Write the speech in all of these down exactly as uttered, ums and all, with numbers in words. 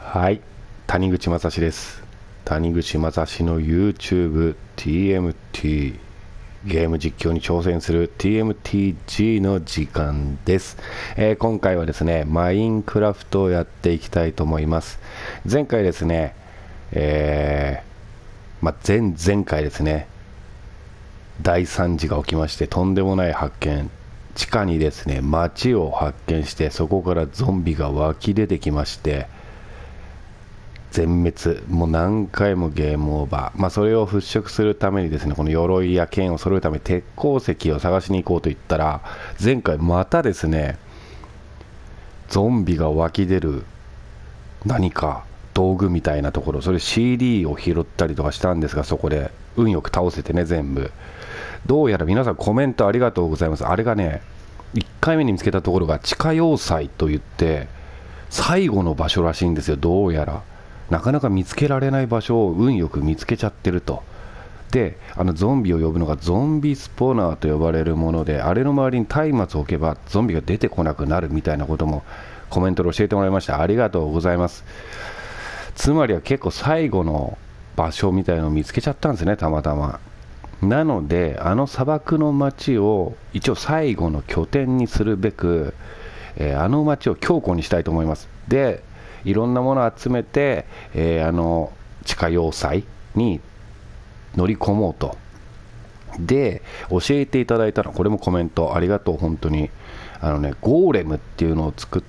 はい、谷口正史です。谷口正史の YouTube ティーエムティー ゲーム実況に挑戦する ティーエムティージー の時間です。えー今回はですね、マインクラフトをやっていきたいと思います。前回ですね、えーまあ、前々回ですね、大惨事が起きまして、とんでもない発見。地下にですね、街を発見して、そこからゾンビが湧き出てきまして、全滅、もう何回もゲームオーバー、まあ、それを払拭するためにですね、この鎧や剣を揃えるために鉄鉱石を探しに行こうと言ったら、前回またですね、ゾンビが湧き出る何か道具みたいなところ、それ シーディー を拾ったりとかしたんですが、そこで運よく倒せてね、全部。どうやら皆さんコメントありがとうございます。あれがね、いっかいめに見つけたところが地下要塞といって最後の場所らしいんですよ。どうやらなかなか見つけられない場所を運よく見つけちゃってると。で、あのゾンビを呼ぶのがゾンビスポナーと呼ばれるもので、あれの周りに松明を置けばゾンビが出てこなくなるみたいなこともコメントで教えてもらいました。ありがとうございます。つまりは結構最後の場所みたいのを見つけちゃったんですね、たまたま。なので、あの砂漠の町を一応最後の拠点にするべく、えーあの町を強固にしたいと思います。で、いろんなものを集めて、えーあの地下要塞に乗り込もうと。で、教えていただいたの、これもコメントありがとう、本当に。あのね、ゴーレムっていうのを作って、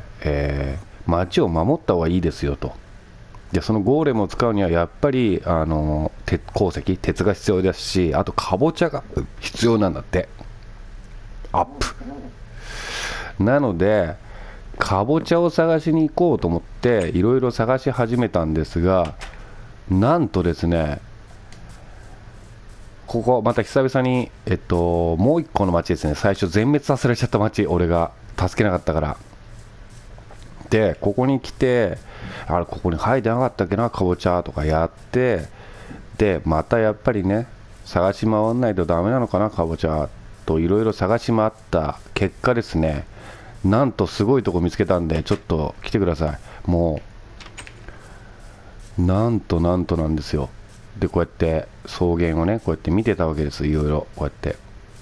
えー町を守った方がいいですよと。でそのゴーレムを使うにはやっぱりあの鉄鉱石、鉄が必要ですし、あとかぼちゃが必要なんだって。アップなので、かぼちゃを探しに行こうと思っていろいろ探し始めたんですが、なんとですね、ここまた久々に、えっと、もう一個の町ですね。最初全滅させられちゃった町、俺が助けなかったから。でここに来て、あれここに生えてなかったっけな、かぼちゃとかやって、でまたやっぱりね、探し回らないとダメなのかな、かぼちゃといろいろ探し回った結果ですね、なんとすごいとこ見つけたんで、ちょっと来てください。もうなんとなんとなんですよ。でこうやって草原をね、こうやって見てたわけです。いろいろこうやって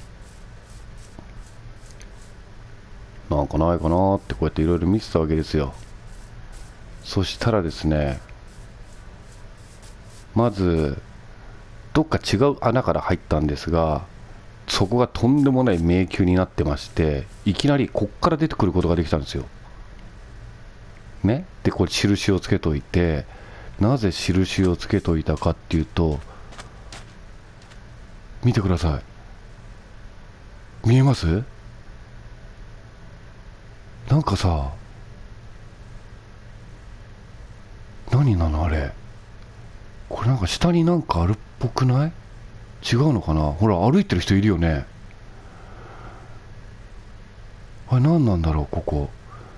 なんかないかなってこうやっていろいろ見てたわけですよ。そしたらですね、まずどっか違う穴から入ったんですが、そこがとんでもない迷宮になってまして、いきなりこっから出てくることができたんですよ。ね、でこれ印をつけといて、なぜ印をつけといたかっていうと、見てください。見えます？なんかさ、何なのあれ。これなんか下になんかあるっぽくない？違うのかな。ほら歩いてる人いるよね。あれ何なんだろう、ここ。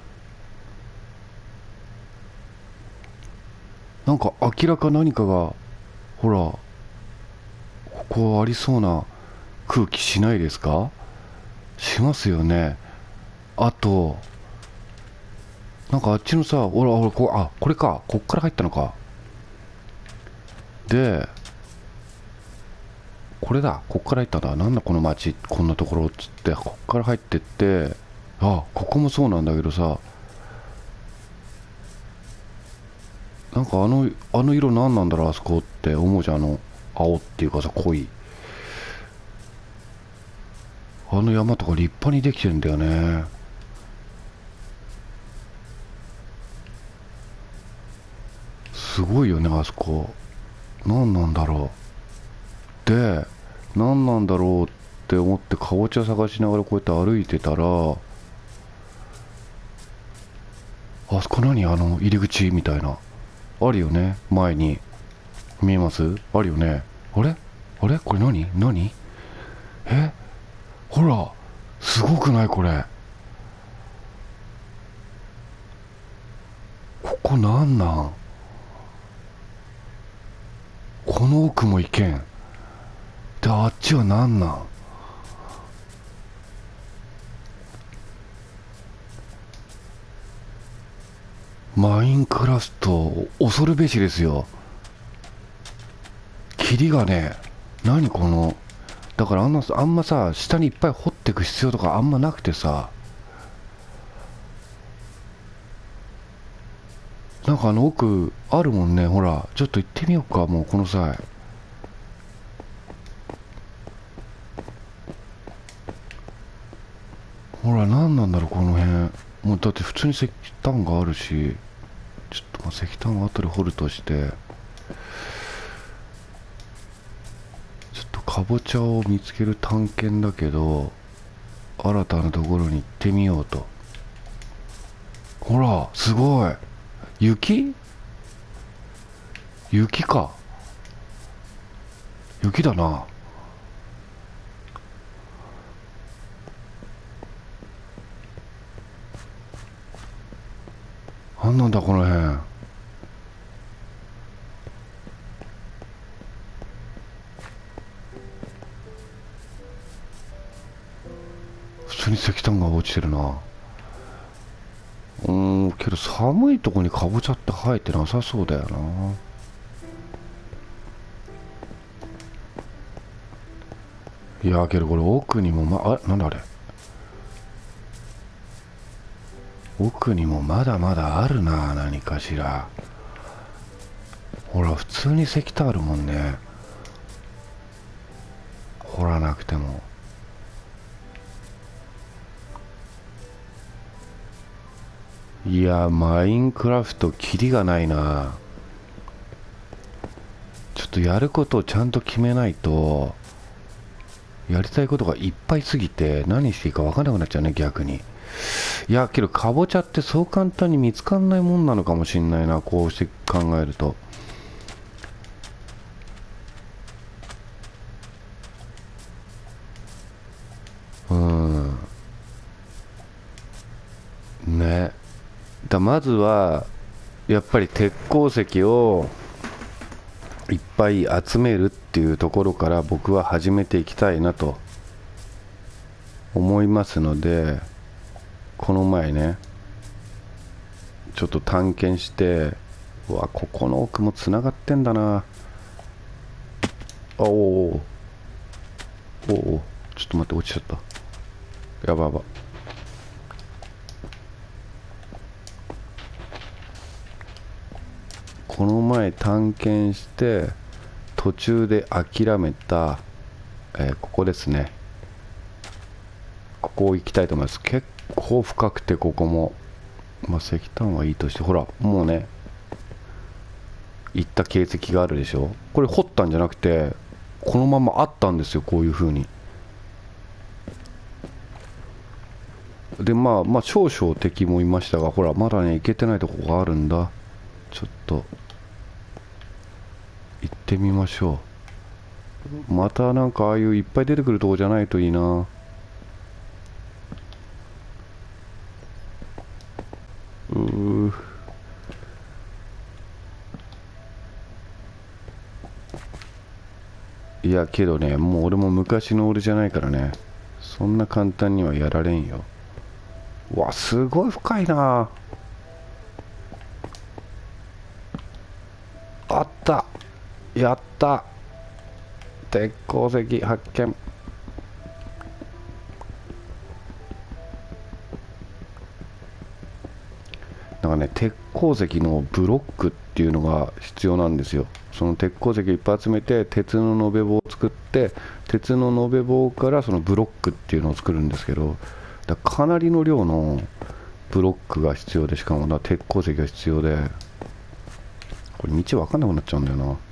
なんか明らか何かが、ほらここありそうな空気しないですか？しますよね。あとなんかあっちのさ、ほらほら、こあこれか、こっから入ったのか。でこれだ、こっから入ったんだ。なんだこの町、こんなところっつって、こっから入ってって、あここもそうなんだけどさ、なんかあのあの色何なんだろう、あそこって思うじゃん。あの青っていうかさ、濃いあの山とか立派にできてんだよね。すごいよね、あそこ。何なんだろう。で何なんだろうって思ってかぼちゃ探しながらこうやって歩いてたら、あそこ何、あの入り口みたいなあるよね、前に。見えます？あるよね。あれあれこれ何何えほら、すごくないこれ。ここなんなん、この奥も行けんで、あっちはなんなん。 マインクラフト恐るべしですよ。霧がね、何この、だからあんなあんまさ、下にいっぱい掘っていく必要とかあんまなくてさ、なんかあの奥あるもんね。ほらちょっと行ってみようか、もうこの際。ほら何なんだろうこの辺。もうだって普通に石炭があるし、ちょっとまあ石炭は後で掘るとして、ちょっとかぼちゃを見つける探検だけど、新たなところに行ってみようと。ほらすごい、雪雪か、雪だな。なんなんだこの辺。普通に石炭が落ちてるな。うーんけど寒いとこにかぼちゃって生えてなさそうだよな。いやけどこれ奥にもまあ、なんだあれ、奥にもまだまだあるな、何かしら。ほら普通に石炭あるもんね、掘らなくても。いやマインクラフトキリがないな。ちょっとやることをちゃんと決めないと、やりたいことがいっぱいすぎて何していいか分からなくなっちゃうね、逆に。いやけどかぼちゃってそう簡単に見つかんないもんなのかもしんないな、こうして考えると。うーんね。だまずはやっぱり鉄鉱石をいっぱい集めるっていうところから僕は始めていきたいなと思いますので、この前ねちょっと探検して、うわここの奥もつながってんだな。あおおおお、ちょっと待って、落ちちゃった。やばやば。この前探検して途中で諦めた、えーここですね。ここ行きたいと思います。結構深くて、ここもまあ石炭はいいとして、ほらもうね行った形跡があるでしょ。これ掘ったんじゃなくてこのままあったんですよ、こういう風に。でまあまあ少々敵もいましたが、ほらまだね行けてないとこがあるんだ。ちょっと行ってみましょう。またなんかああいういっぱい出てくるとこじゃないといいな。うー、いやけどね、もう俺も昔の俺じゃないからね、そんな簡単にはやられんよ。うわすごい深いな。あった、やった、鉄鉱石発見。なんかね、鉄鉱石のブロックっていうのが必要なんですよ。その鉄鉱石いっぱい集めて鉄の延べ棒を作って、鉄の延べ棒からそのブロックっていうのを作るんですけど、だからかなりの量のブロックが必要で、しかもな鉄鉱石が必要で、これ道分かんなくなっちゃうんだよな。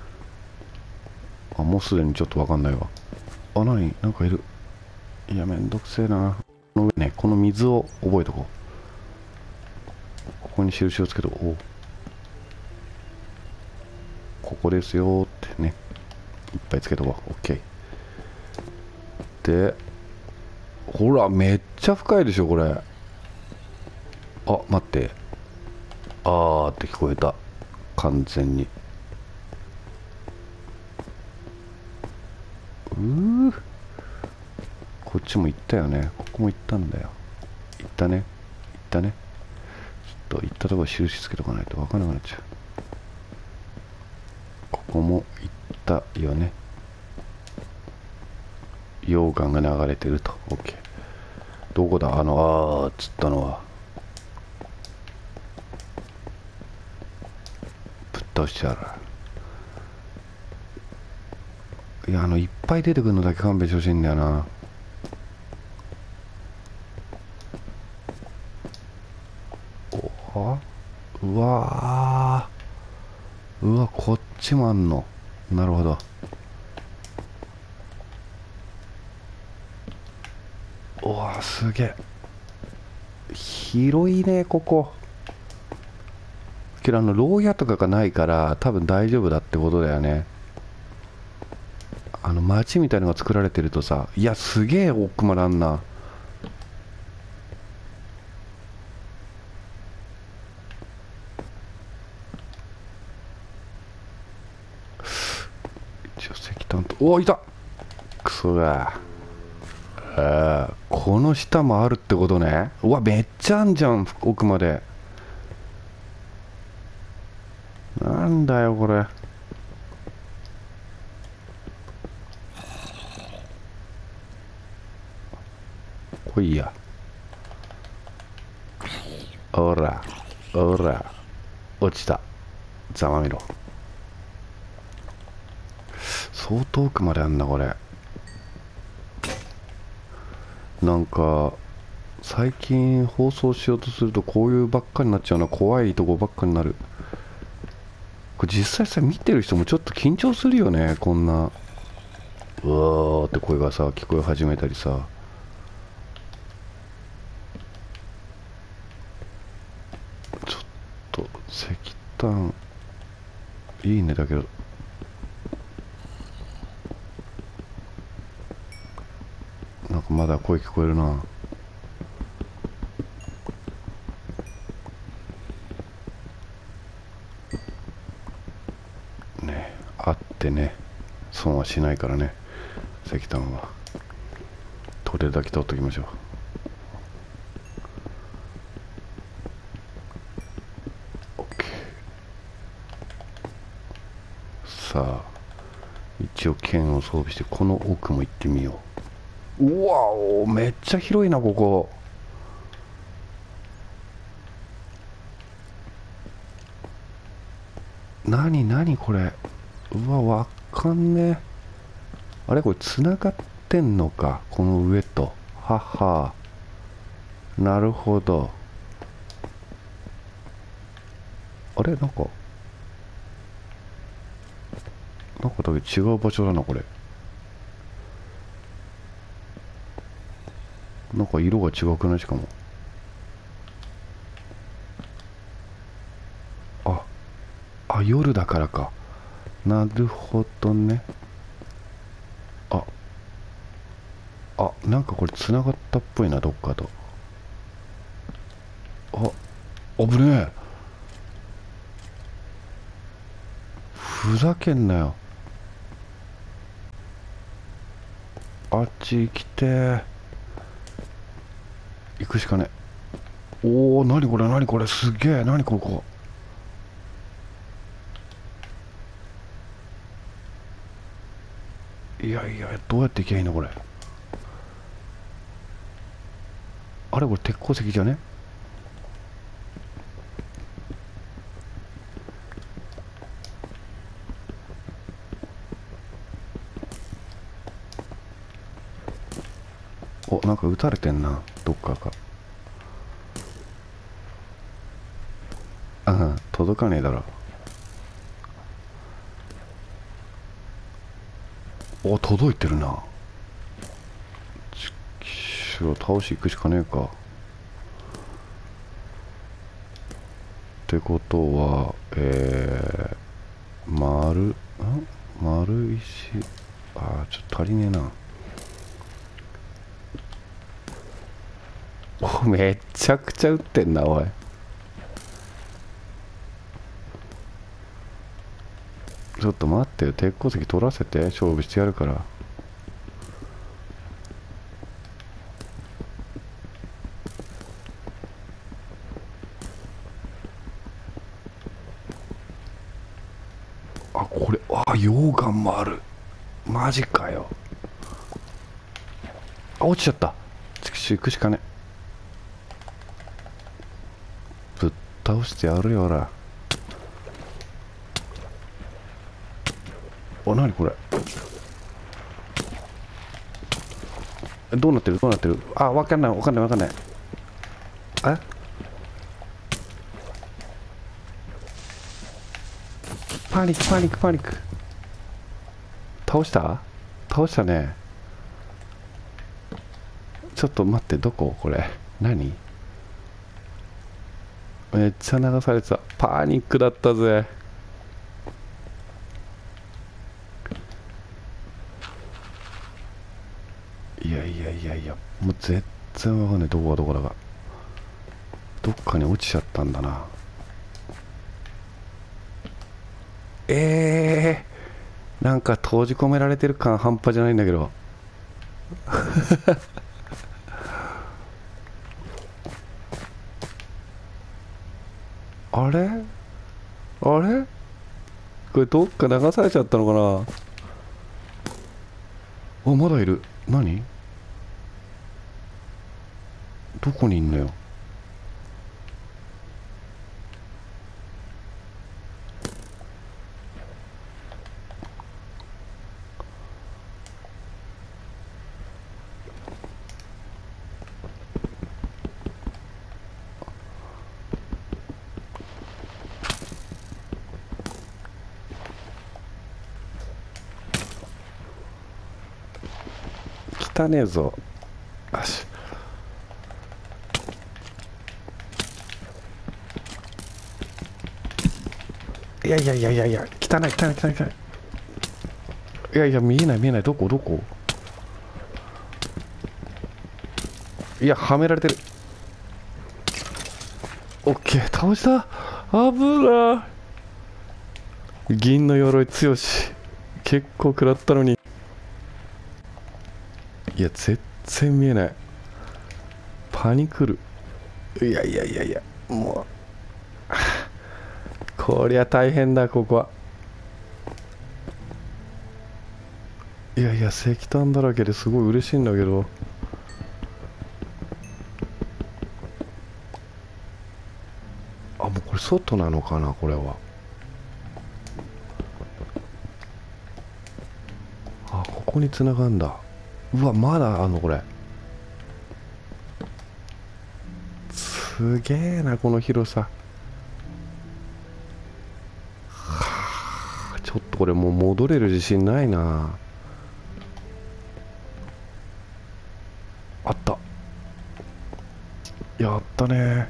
あもうすでにちょっと分かんないわ。あ何なんかいる。いやめんどくせえな。この上ね、この水を覚えとこう。ここに印をつけておこう。ここですよってね、いっぱいつけとこう。 OK で、ほらめっちゃ深いでしょこれ。あ待って、あーって聞こえた、完全に。うー、こっちも行ったよね、ここも行ったんだよ。行ったね行ったね。 と行ったところ印つけとかないと分からなくなっちゃう。ここも行ったよね。溶岩が流れてると。 OK。 どこだあの、あーつったのは。ぶっ倒してやる。いや、あのいっぱい出てくるのだけ勘弁してほしいんだよな。おうわー、うわ、こっちもあんの。なるほど。おわ、すげえ広いねここ。けどあの牢屋とかがないから多分大丈夫だってことだよね。あの町みたいのが作られてるとさ、いやすげえ奥まであんな。一応石炭と、おおいた。クソが。あー、この下もあるってことね。うわめっちゃあんじゃん奥まで。なんだよこれ。来いや。おらおら、落ちた。ざまみろ。相当奥まであんなこれ。なんか最近放送しようとするとこういうばっかになっちゃうな。怖いとこばっかになる。これ実際さ見てる人もちょっと緊張するよね。こんなうわーって声がさ聞こえ始めたりさ。ちょっと石炭いいね。だけどなんかまだ声聞こえるな。ね、あってね損はしないからね。石炭は取れるだけ取っときましょう。さあ一応剣を装備してこの奥も行ってみよう。うわお、めっちゃ広いなここ。なになにこれ。うわわかんねえ。あれこれつながってんのかこの上と。はは、なるほど。あれなんかなんかだけ違う場所だなこれ。なんか色が違くない？しかもああ、夜だからか。なるほどね。ああ、なんかこれ繋がったっぽいなどっかと。あ、危ねえ。ふざけんなよ。あっち行きてー。行くしかねえ。おお、なにこれなにこれ、すげえ。なにここ。いやいや、どうやって行けばいいのこれ。あれこれ鉄鉱石じゃね？お、なんか撃たれてんなどっかか。ああ、届かねえだろ。お、届いてるな。ちきしろ、倒し行くしかねえか。ってことはえー、丸ん丸石。あーちょっと足りねえな。お、めっちゃくちゃ撃ってんなおい。ちょっと待ってよ、鉄鉱石取らせて勝負してやるから。 あ、これ、あ、溶岩もある。マジかよ。あ、落ちちゃった。ちくし行くしかね。ぶっ倒してやるよ、ほら。あ、なにこれ。どうなってるどうなってる。あ、わかんないわかんないわかんない。え、パニックパニックパニック。倒した倒したね。ちょっと待って、どここれ。何、めっちゃ流されてた。パニックだったぜ。いやいやいやいや、もう絶対わかんない。どこがどこだか。どっかに落ちちゃったんだな。えー、なんか閉じ込められてる感半端じゃないんだけど。あれあれ、これどっか流されちゃったのかな。あ、まだいる。何、どこにいんのよ。汚ねえぞ。よし。いやいやいやいやいや、汚い汚い汚い汚い。いやいや、見えない見えない。どこどこ。いや、はめられてる。オッケー、倒した。危ない。銀の鎧強し。結構食らったのに。いや、全然見えない。パニクる。いやいやいやいや、もう。こりゃ大変だ、ここは。いやいや、石炭だらけですごい嬉しいんだけど。あ、もうこれ外なのかな、これは。あ、ここに繋がんだ。うわ、まだあんのこれ。すげえな、この広さ。はあ、ちょっとこれもう戻れる自信ないな。あった。やったね。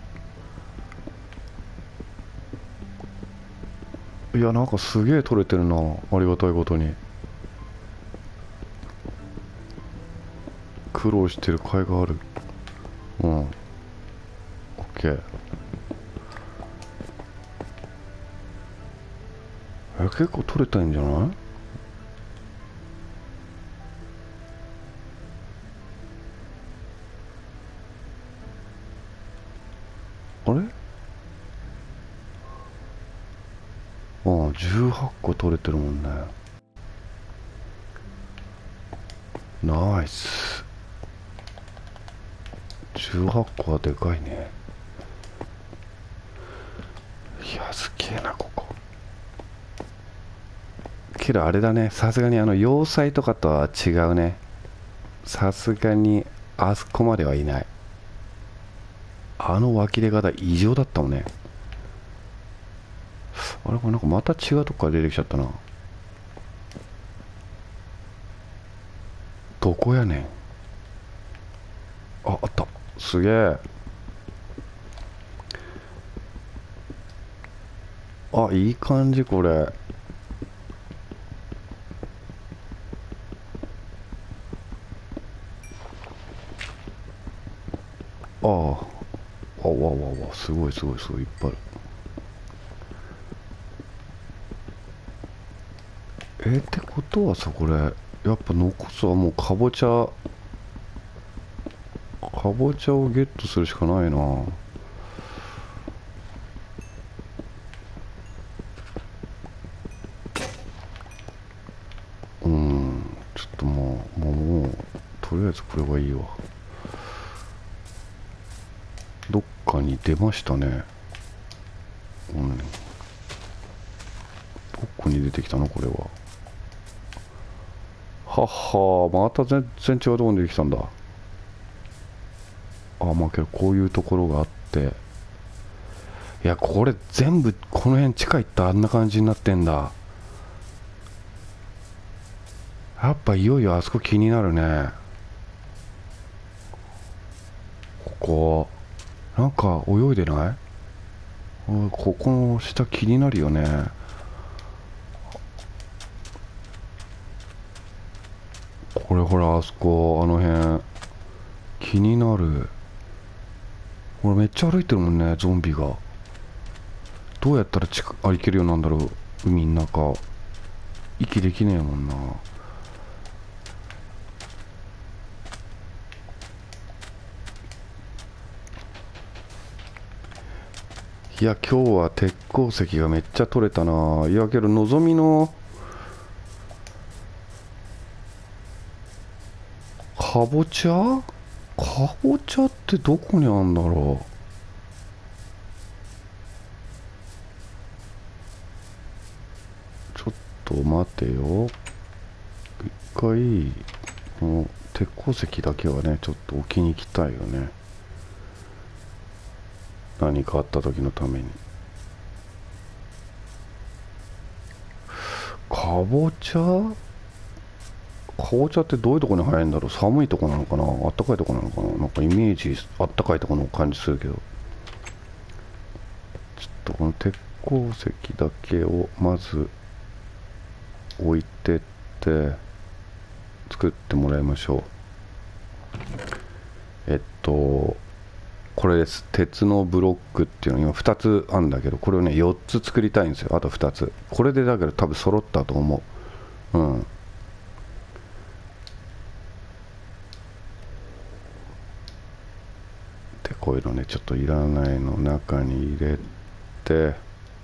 いや、なんかすげえ取れてるな、ありがたいことに。苦労してる甲斐がある。うん、オッケー。え、結構取れたんじゃない。あれ、ああ、じゅうはっこ取れてるもんね。ナイス。じゅうはっこはでかいね。いや、すげえな、ここ。けどあれだね、さすがにあの要塞とかとは違うね。さすがにあそこまではいない。あの湧き出方異常だったもんね。あれ、これなんかまた違うとこから出てきちゃったな。どこやねん。あ、あった。すげえ。あ、いい感じこれ。ああ、あわわわ、すごいすごいすごいいっぱいある。えー、ってことはさ、これやっぱ残すはもうかぼちゃ、かぼちゃをゲットするしかないな。 とりあえずこれはいいわ。どっかに出ましたね。うん、どこに出てきたのこれは。はっは、また全然違うところに出てきたんだ。あ、まあけどこういうところがあって、いやこれ全部この辺地下行ったらあんな感じになってんだ。やっぱいよいよあそこ気になるね。ここなんか泳いでない？ここの下気になるよね。これほら、あそこあの辺気になる。これめっちゃ歩いてるもんね、ゾンビが。どうやったら近く歩けるようなんだろう。海の中息できねえもんな。いや今日は鉄鉱石がめっちゃ取れたな。いやけどのぞみのかぼちゃかぼちゃってどこにあんだろう。ちょっと待てよ、一回この鉄鉱石だけはねちょっと置きに行きたいよね、何かあった時のために。かぼちゃかぼちゃってどういうところに生えるんだろう。寒いとこなのかな、あったかいとこなのかな。なんかイメージあったかいところの感じするけど、ちょっとこの鉄鉱石だけをまず置いてって作ってもらいましょう。えっとこれです。鉄のブロックっていうの今ふたつあるんだけど、これをねよっつ作りたいんですよ。あとふたつ。これでだけど多分揃ったと思う。うん。でこういうのねちょっといらないの中に入れて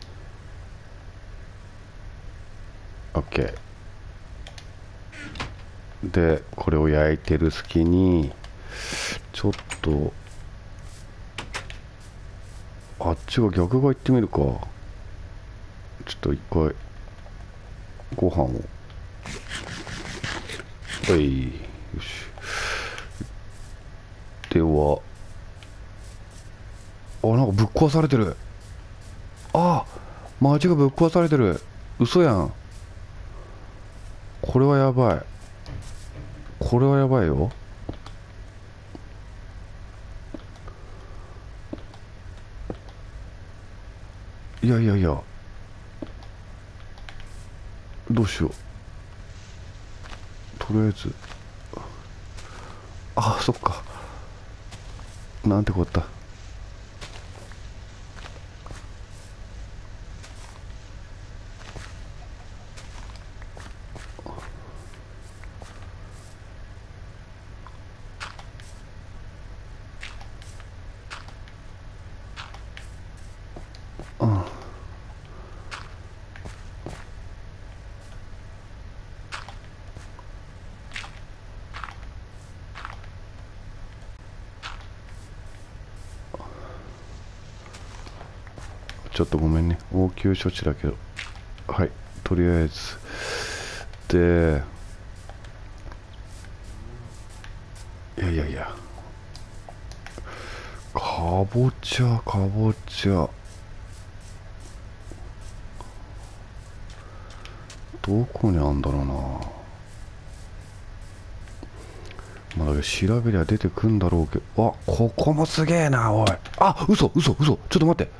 OK で、これを焼いてる隙にちょっとあっちが逆側行ってみるか。ちょっと一回ご飯をはいよし。ではあ、なんかぶっ壊されてる。あ、街がぶっ壊されてる。嘘やん。これはやばい。これはやばいよ。いやいやいや、どうしよう。とりあえずあ、そっか、なんてこった。うん、ちょっとごめんね、応急処置だけど。はい、とりあえずで、いやいやいや、かぼちゃかぼちゃどこにあんだろうな。まあだけど調べりゃ出てくんだろうけど、あ、ここもすげえなおい。あ、嘘嘘嘘、ちょっと待って。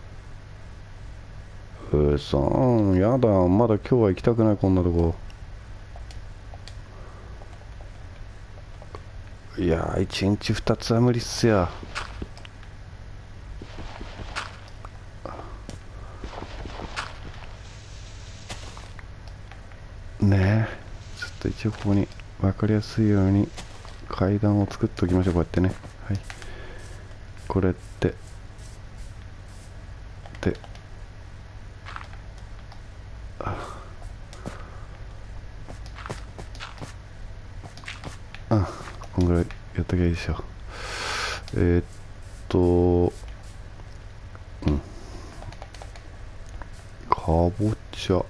うそん、やだ、まだ今日は行きたくない、こんなとこ。いやー、一日二つは無理っすや。ねえ、ちょっと一応ここに分かりやすいように階段を作っておきましょう。こうやってね。はい、これってで、あ、 ときゃいいでしょ。えー、っとうんかぼちゃ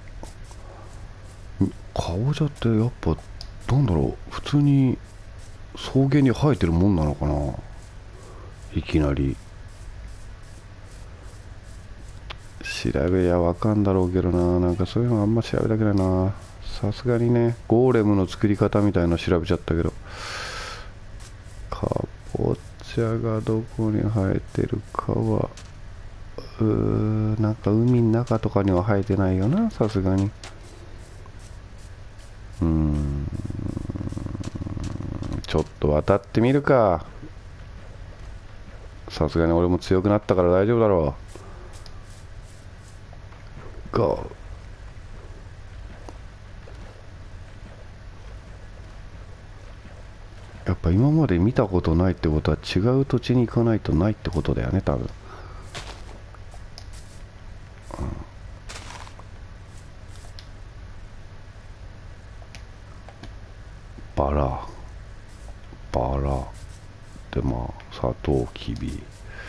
かぼちゃってやっぱなんだろう、普通に草原に生えてるもんなのかな。いきなり調べやわかんだろうけどな。なんかそういうのあんま調べたくないな。さすがにね、ゴーレムの作り方みたいの調べちゃったけど、かぼちゃがどこに生えてるかはうーなんか海の中とかには生えてないよな、さすがに。うーんちょっと渡ってみるか。さすがに俺も強くなったから大丈夫だろう。ゴー。やっぱ今まで見たことないってことは違う土地に行かないとないってことだよね、多分。バラバラで、まあサトウキビ、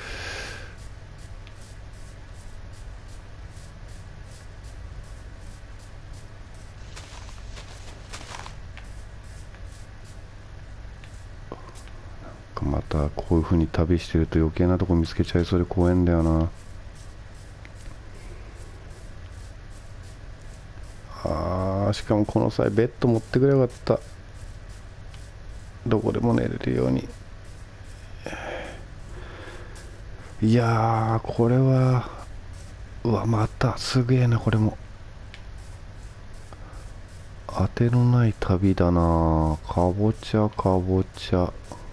またこういう風に旅してると余計なとこ見つけちゃいそうで怖いんだよな。あーしかもこの際ベッド持ってくればよかった。どこでも寝れるように。いやーこれはうわまたすげえな。これも当てのない旅だな。かぼちゃかぼちゃ、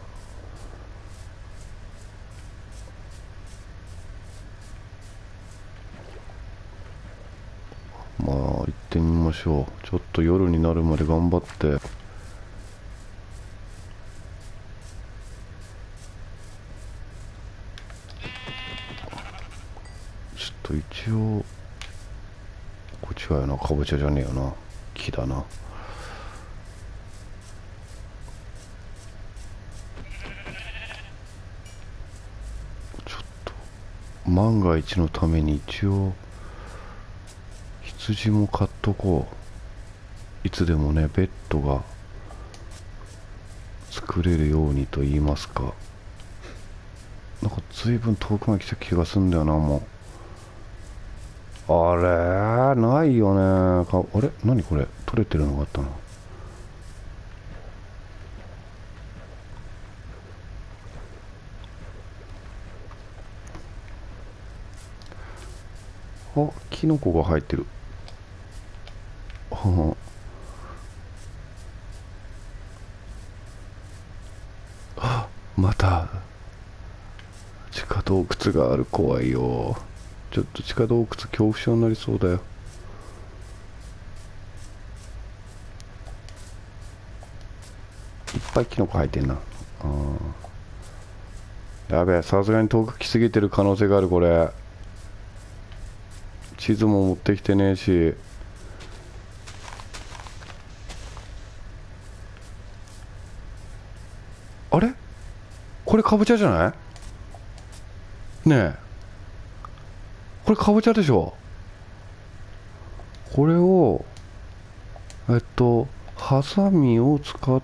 まあ行ってみましょう。ちょっと夜になるまで頑張って。ちょっと一応こっちはよな、かぼちゃじゃねえよな、木だな。ちょっと万が一のために一応羊も買っとこう。いつでもねベッドが作れるようにと言いますか。なんか随分遠くまで来た気がすんだよな。もうあれないよね。かあれ何これ、取れてるのがあったな。あ、キノコが入ってる。はあ、また地下洞窟がある。怖いよ。ちょっと地下洞窟恐怖症になりそうだよ。いっぱいキノコ入ってんな。あやべえ、さすがに遠く来すぎてる可能性がある。これ地図も持ってきてねえし。あれこれかぼちゃじゃないねえ。これかぼちゃでしょ。これをえっとハサミを使って、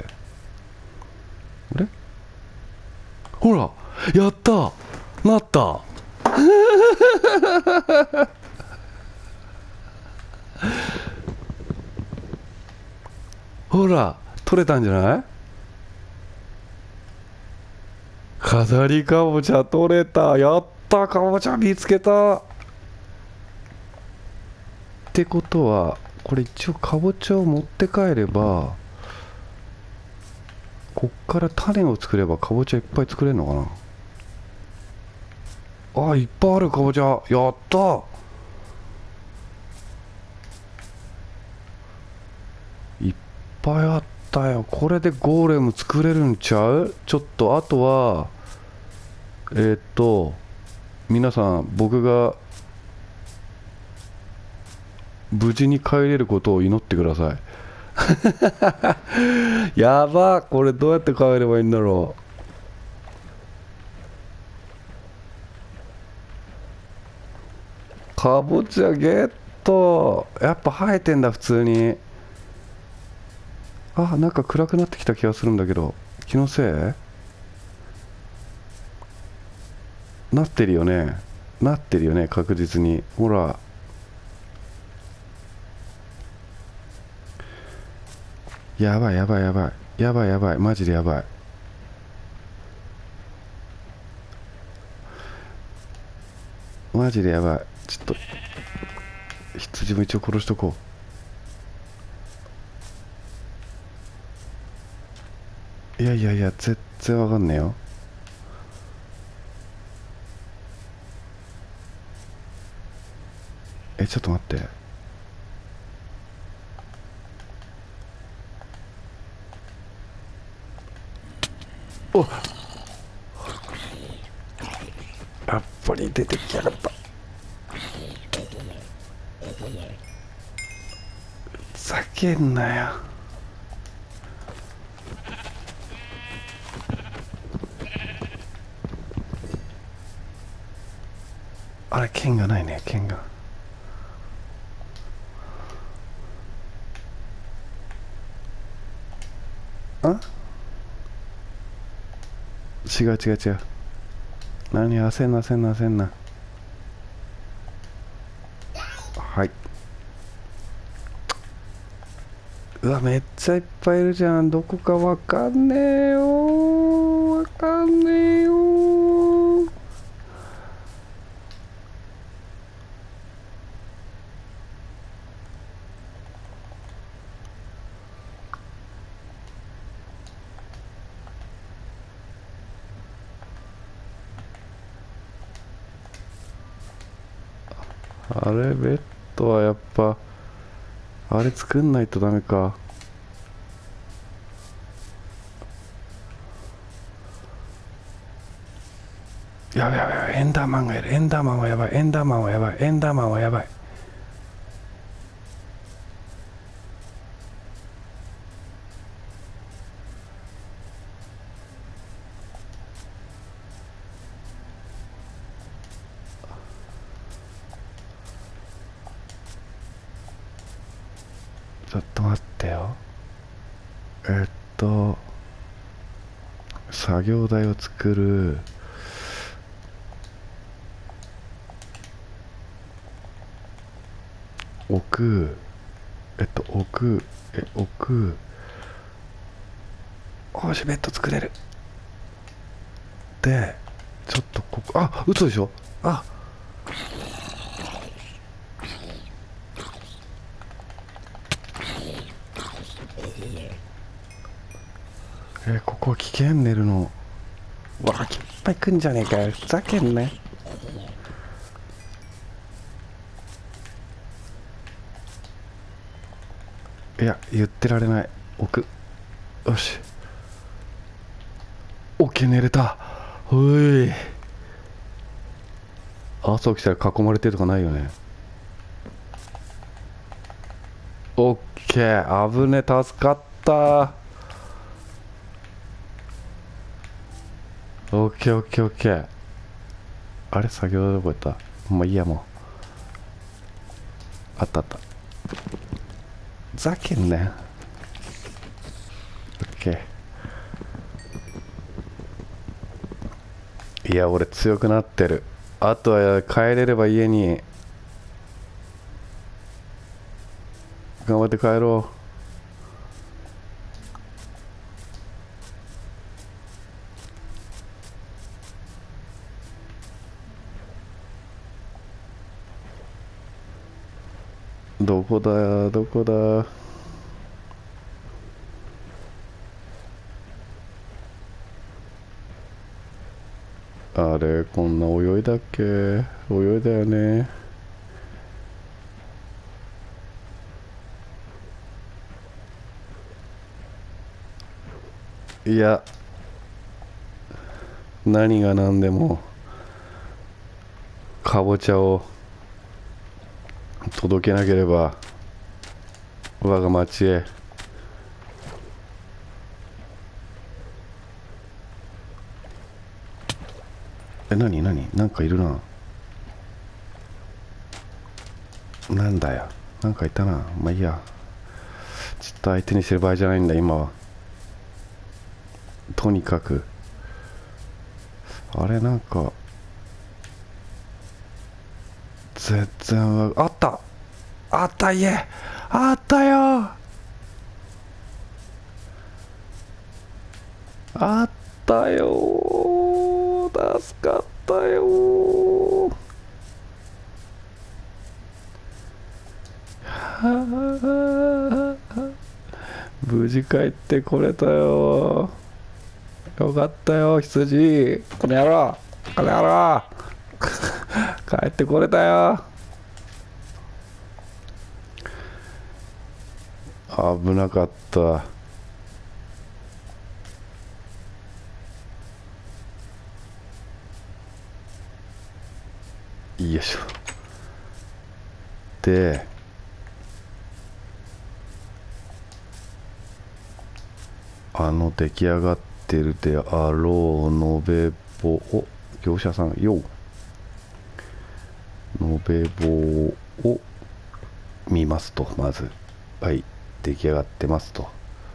あれほらやった、なったほら取れたんじゃない。飾りかぼちゃ取れた。やった、かぼちゃ見つけた。ってことはこれ一応かぼちゃを持って帰れば、こっから種を作ればかぼちゃいっぱい作れるのかな。あ、いっぱいある。かぼちゃやった。いっぱいあったよ。これでゴーレム作れるんちゃう。ちょっとあとはえー、っと皆さん、僕が無事に帰れることを祈ってくださいやば、これどうやって帰ればいいんだろう。かぼちゃゲット。やっぱ生えてんだ普通に。あ、なんか暗くなってきた気がするんだけど、気のせい？なってるよね。なってるよね、確実に。ほら。やばいやばいやばい。やばいやばい。マジでやばい。マジでやばい。ちょっと、羊も一応殺しとこう。いやいやいや、全然わかんねえよ。え、ちょっと待って。お、やっぱり出てきやがった。ふざけんなよ。あれ、剣がないね、剣が。あ、違う違う違う。何焦んな焦んな焦んな。はい。うわ、めっちゃいっぱいいるじゃん。どこかわかんねえよ。わかんねえよ。あれ、ベッドはやっぱ、あれ作んないとダメか。やばいやばいやばい、エンダーマンがいる。エンダーマンはやばい。エンダーマンはやばい。エンダーマンはやばい。ちょっと待ってよ。えっと、作業台を作る。置く。えっと、置く。え、置く。おし、ベッド作れる。で、ちょっとここ、あ、嘘でしょ。あ、えーここ危険寝るの。わあ、いっぱい来んじゃねえかよ。ふざけんね。いや、言ってられない。置く。よし。オッケー、寝れた。ほい。朝起きたら囲まれてるとかないよね。オッケー、危ね、助かった。オッケーオッケーオッケー。あれ、作業台どこ行った。もういいや、もう。あったあった。ふざけんなよ。オッケー。いや、俺強くなってる。あとは帰れれば家に。頑張って帰ろう。どこだよ、どこだ。あれ、こんな泳いだっけ。泳いだよね。いや、何が何でもかぼちゃを届けなければ我が町へえ、なになに、なんかいるな。なんだよ、なんかいたな。まあいいや、ちょっと相手にしてる場合じゃないんだ今は。とにかくあれ、なんか全然わあった、あった、家あったよ、あったよ、助かったよ。はあ、無事帰ってこれたよ。よかったよ、羊。この野郎、この野郎。帰ってこれたよ。危なかった。よいしょ。で、あの出来上がってるであろう延べ棒を、業者さんよ、延べ棒を見ますと、まず、はい、出来上がってますと。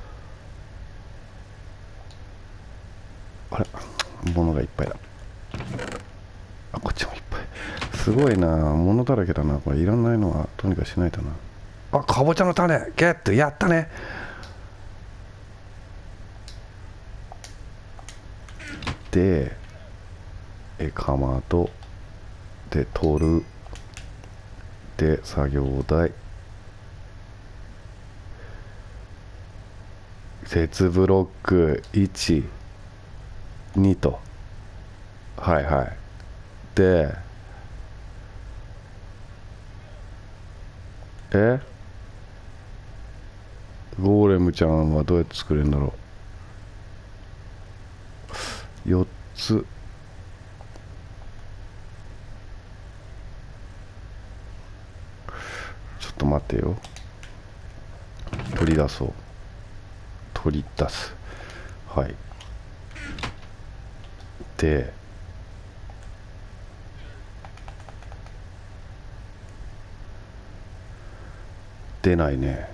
あれ、物がいっぱいだ。あ、こっちもいっぱい。すごいな、物だらけだな。これいらないのはどうにかしないとな。あ、かぼちゃの種ゲット、やったね。で、えかまどで取る、で作業台、鉄ブロックいち、にと、はいはい。で、えゴーレムちゃんはどうやって作れるんだろう。よっつ、ちょっと待ってよ、取り出そう、取り出す、はい。で、出ないね。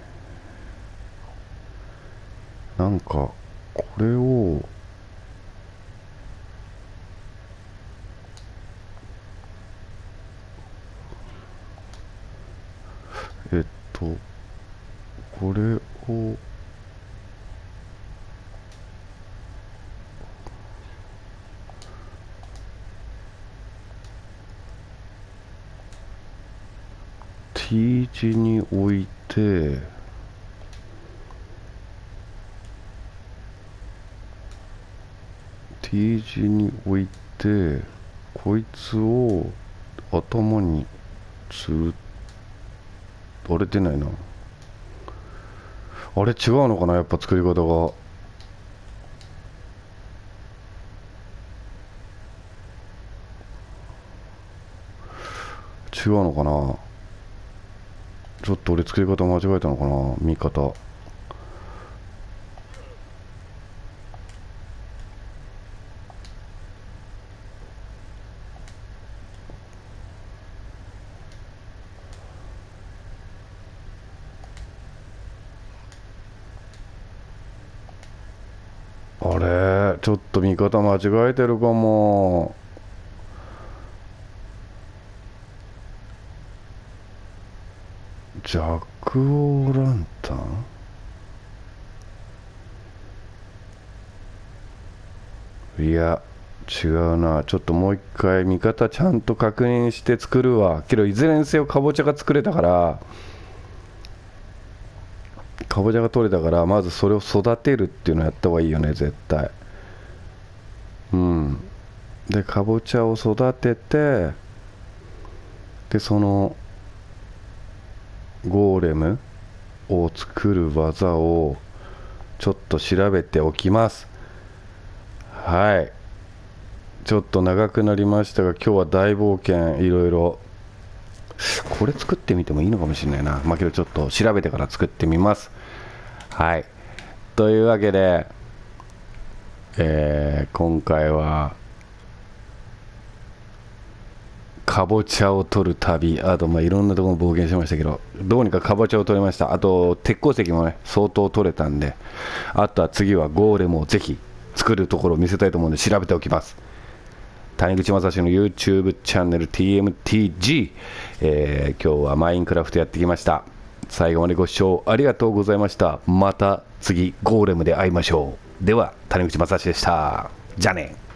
なんかこれをえっとこれをT 字に置いて、T 字に置いて、こいつを頭につる、あれ出ないな。あれ違うのかな、やっぱ作り方が。違うのかな。ちょっと俺作り方間違えたのかな、見方。あれちょっと見方間違えてるかも。ジャック・オー・ランタン、いや違うな。ちょっともう一回見方ちゃんと確認して作るわ。けどいずれにせよかぼちゃが作れたから、かぼちゃが取れたから、まずそれを育てるっていうのをやった方がいいよね絶対。うん。でかぼちゃを育てて、でそのゴーレムを作る技をちょっと調べておきます。はい、ちょっと長くなりましたが、今日は大冒険、いろいろこれ作ってみてもいいのかもしれないな。まあけどちょっと調べてから作ってみます。はい、というわけで、えー今回はかぼちゃを取る旅、あとまあいろんなところ冒険しましたけど、どうにかかぼちゃを取れました。あと鉄鉱石もね相当取れたんで、あとは次はゴーレムをぜひ作るところを見せたいと思うんで調べておきます。谷口正史の YouTube チャンネル ティーエムティージー、えー、今日はマインクラフトやってきました。最後までご視聴ありがとうございました。また次ゴーレムで会いましょう。では谷口正史でした。じゃあね。